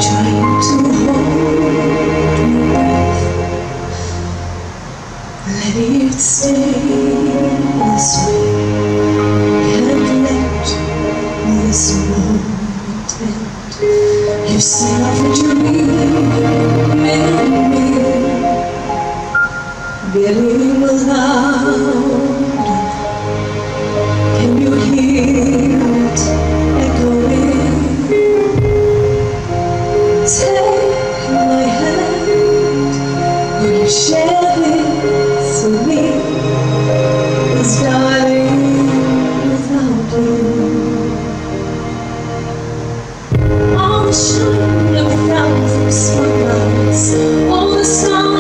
trying to hold my breath, letting it stay this way. Can't let this moment end. You set off a dream in me, getting louder. Can you hear it echoing? Take my hand, will you share this with me? 'Cause darling, without you, all the shine of 1,000 spotlights, all the stars